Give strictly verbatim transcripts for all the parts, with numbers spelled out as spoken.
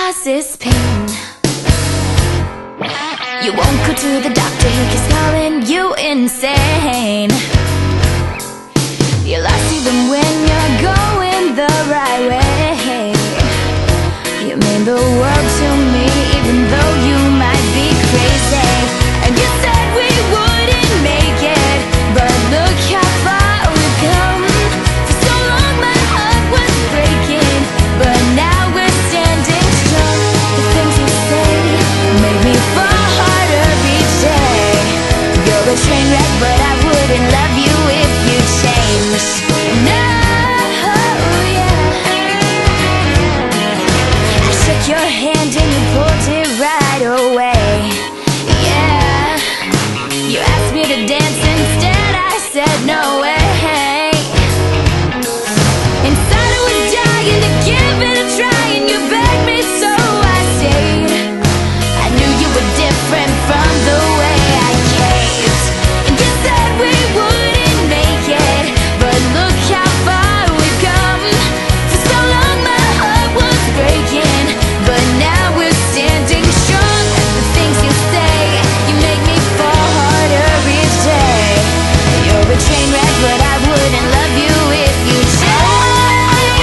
causes pain. You won't go to the doctor, he keeps calling you insane. You lost even when you're going the right way. You mean the world to me, even though you might be crazy. And you said we wouldn't make it, but look how far we've come. For so long my heart was breaking, but now we're standing strong. The things you say make me fall harder each day. You're a train wreck, but I wouldn't love you if you changed. No, yeah. I shook your hand and you pulled it right away. Yeah. You asked me to dance instead, I said no way. Inside I was dying to give it a try, and you begged me so I stayed. I knew you were different from the way I caved. And you said we wouldn't make it, but look how far we've come. For so long my heart was breaking, but now we're standing strong. The things you say, you make me fall harder each day. You're a train wreck, but I wouldn't love you if you changed.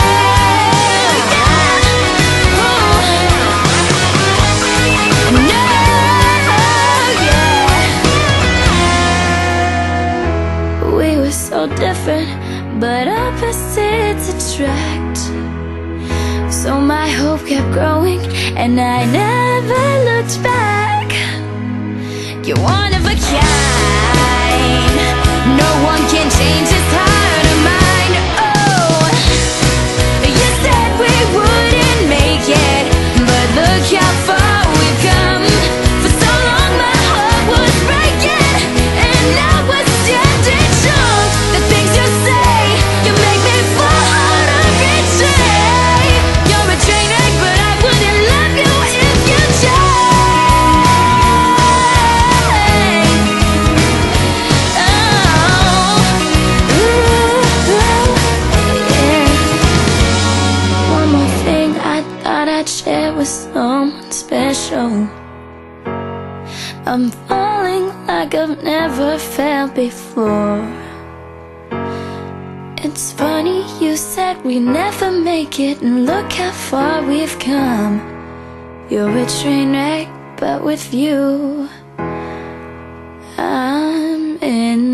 No, yeah. We were so different, but opposites attract. So my hope kept growing, and I never looked back. You're one of a kind. No one can change this heart of mine. Oh, you said we wouldn't make it, but look how far we've come. For so long my heart was breaking, and now we're standing strong. The things you say, you make me fall harder each day. You're a train wreck, but I wouldn't love you if you changed. Oh, ooh, yeah. One more thing I thought I'd share with someone special. I'm falling like I've never felt before. It's funny, you said we never make it, and look how far we've come. You're a train wreck, but with you I'm in